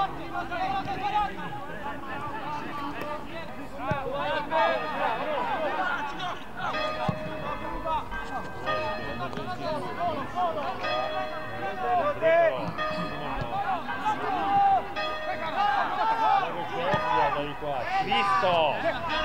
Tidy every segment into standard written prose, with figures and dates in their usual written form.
Visto!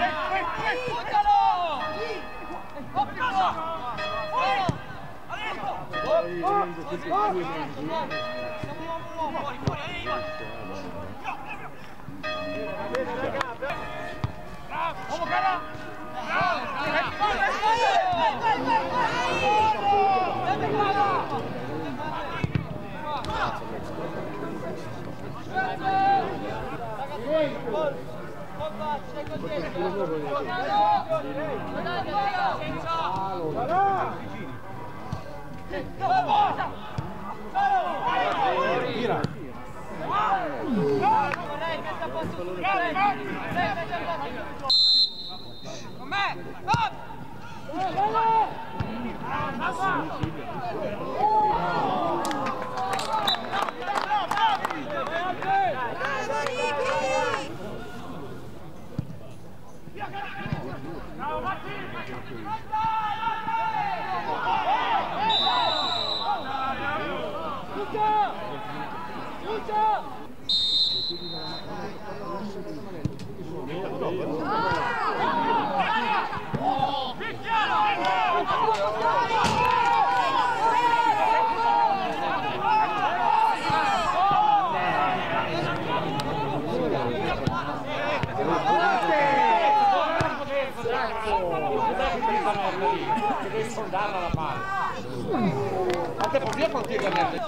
Devi sondarla la palla. A te podia continuamente.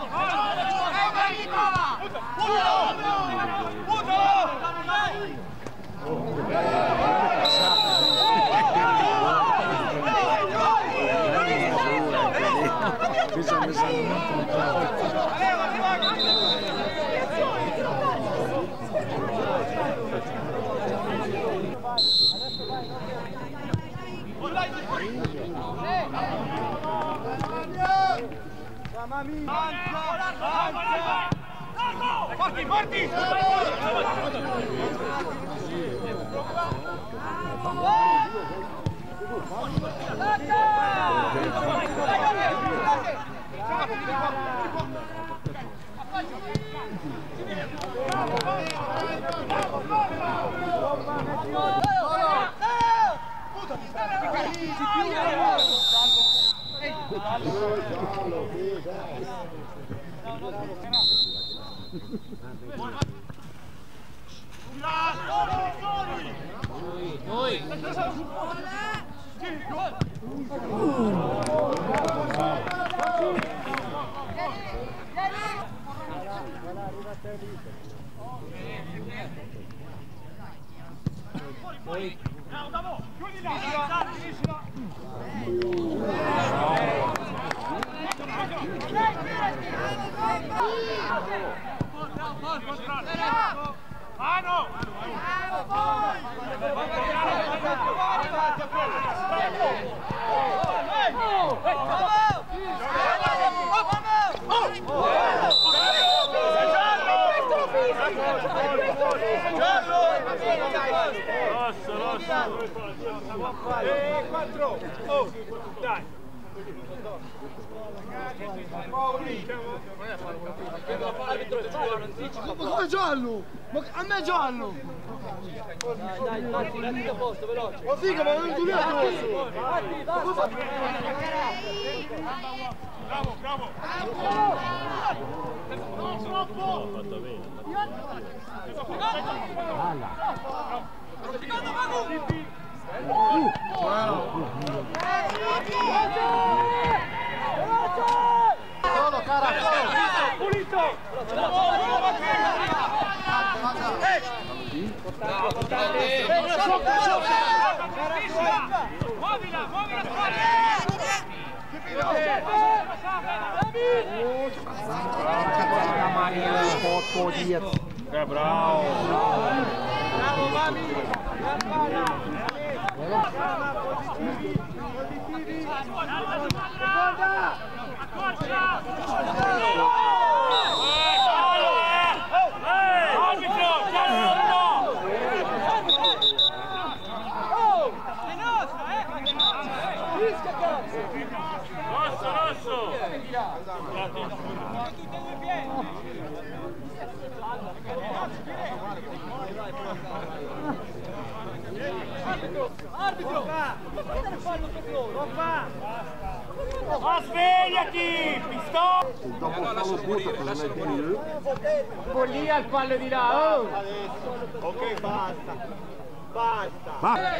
Forti, forti! Noi! Ma giallo! Ma a me giallo! Dai, metti a posto, veloce. Ma figa, ma non tu addosso! Bravo, bravo! Non troppo! Fatto bene. Solo, cara! Pulito! Muovila, muovila Bravo! Bravo, Mami! Accorcia! Arbitro! Guarda il fallo per loro! Ma svegliati! Pistola! Lascialo morire. Lì al fallo di là, oh! Ok, basta. Basta.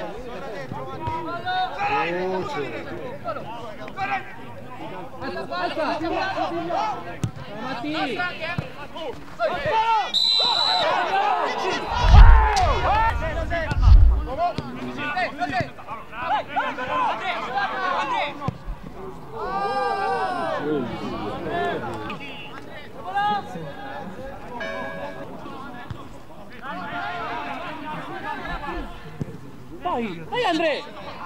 Matti! Vai Andrea!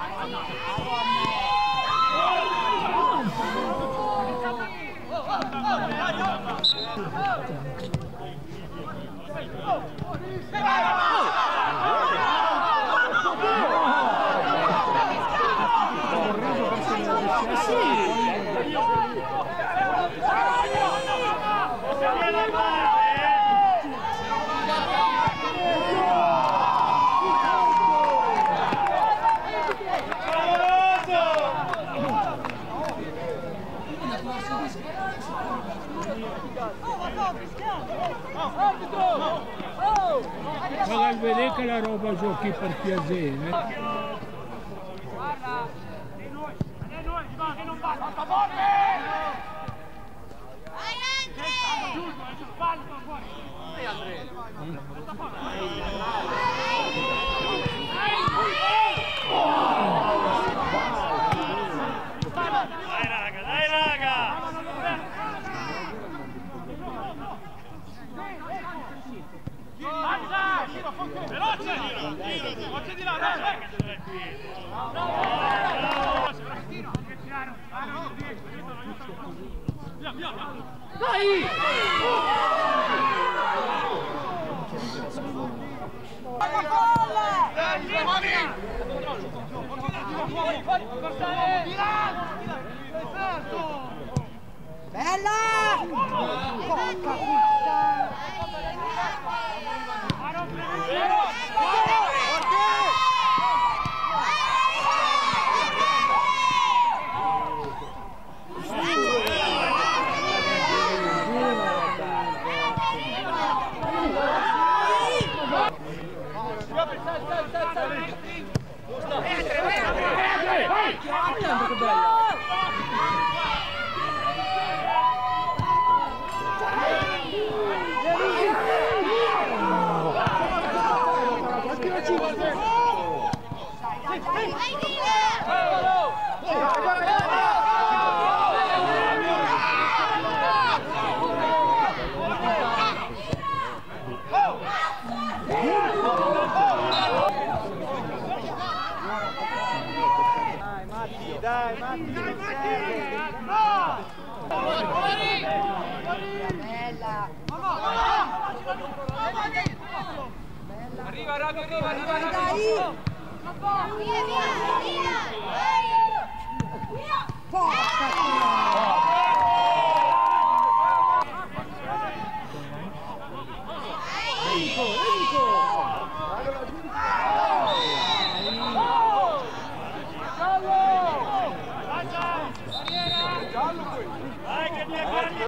Guarda il vedere che la roba giochi per piacere. Guarda! E noi, che non va, a favore! Vai Andre! Giusto, è giusto, fallo, fuori! Vai Andre! Dai raga! Veloce! Forza di là, Dai! Bella! Porca puttana! Dai, Matti! Bella! Arriva, arriva! Dai! Via, via! Porca puttana! Dai che mi accarni!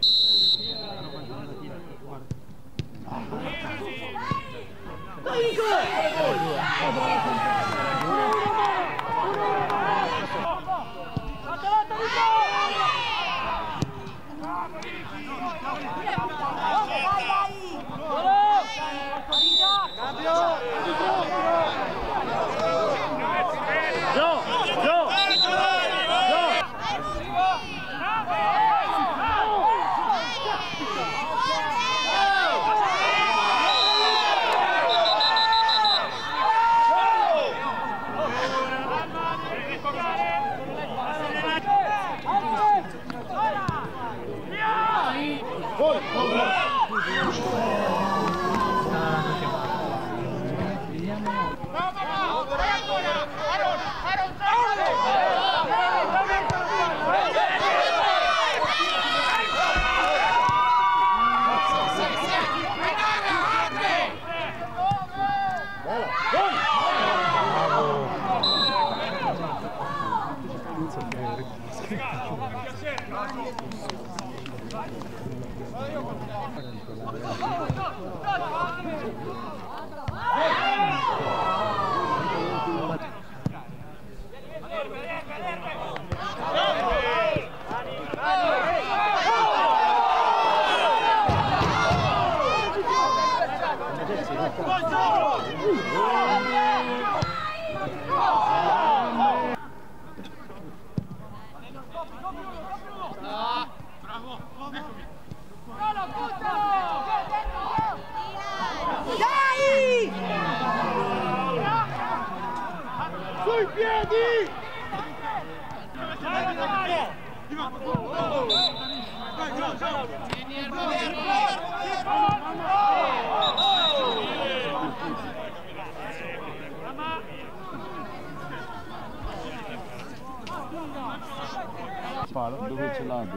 Dai! Sui piedi! Dove ce l'ha?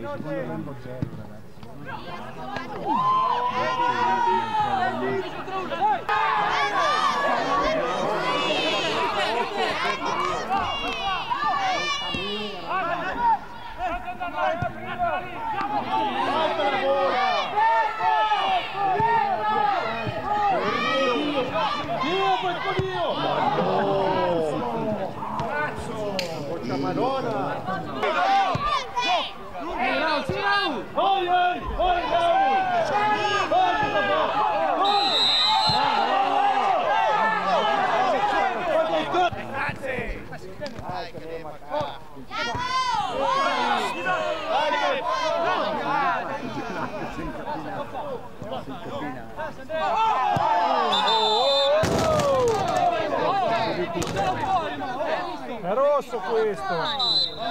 È rosso questo!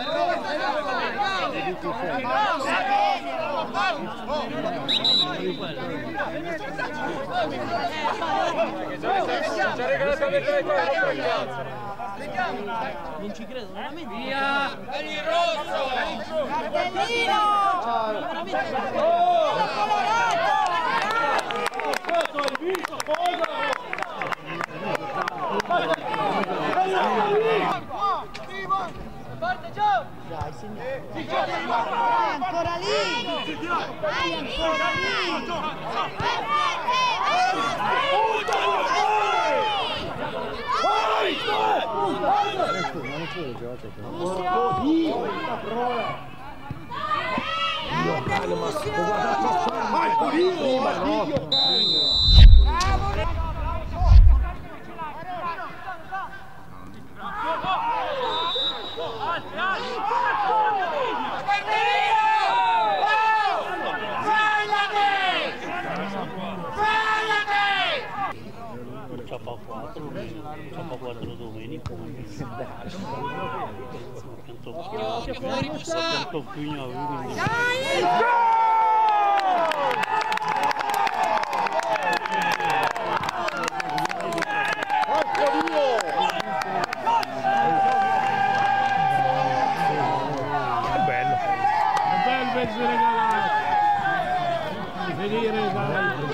Non ci credo, veramente. Via! Dagli rosso! Cartellino! Dai, signore. È ancora lì! È ancora Quattro domenica, È bello pezzo regalato. Venire dai.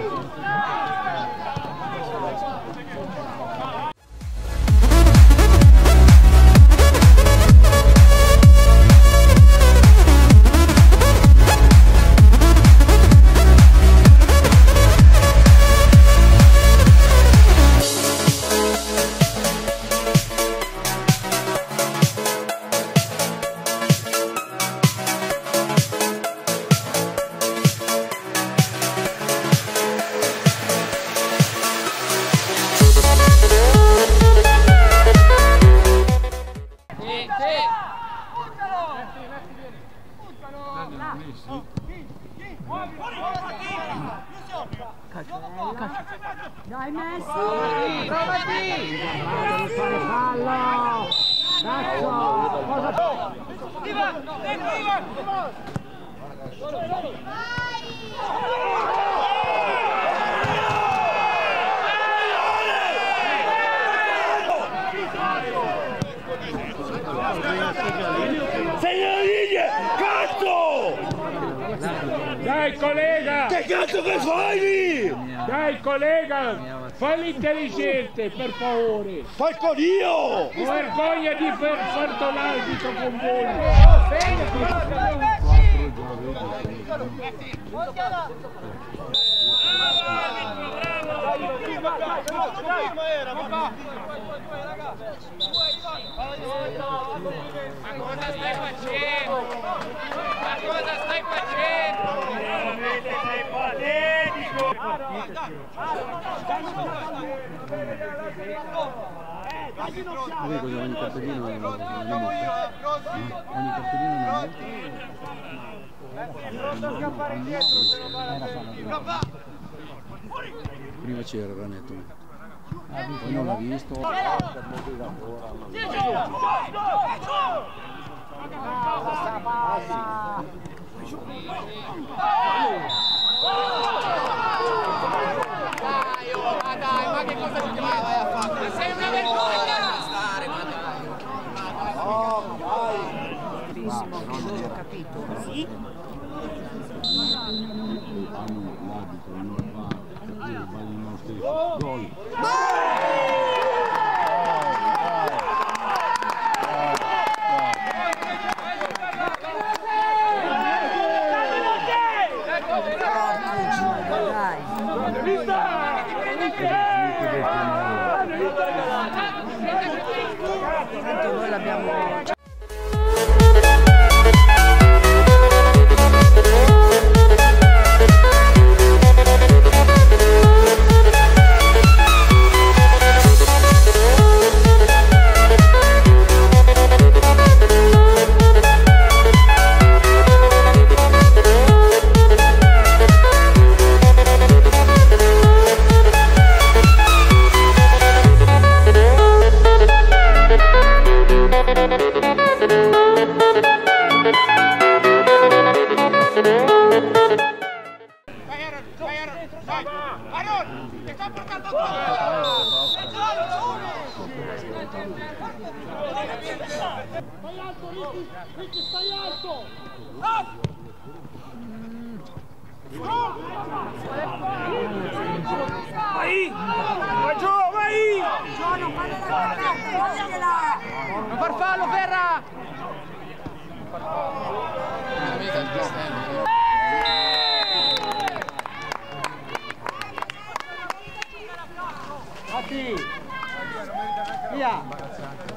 Dai Messi! Provati! Fallo! Cazzo! Ivan! Dentro Ivan! Segnaline! Cazzo! Dai collega! Che cazzo che fai lì? Dai collega! Fai l'intelligente, per favore! Fai con io! Vergogna di far l'arbitro con voi! Ma cosa stai facendo? Ma cosa stai facendo? Veramente sei patetico! Vedi cosa ogni cartellino è una multa? Ogni cartellino è una multa? Prima c'era Ranetto, poi non l'ha visto. Dai, ma che cosa ci vai a fare? Sei una vergogna! Benissimo, che loro ho capito. Sì. L'arbitro non va, sbagliano lo stesso. Gol. Tanto noi l'abbiamo... Ricky, stai alto! Vai! Vai giù, vai! Non fare la guardata, togliela! Non far fallo, Ferra! Matti! Via!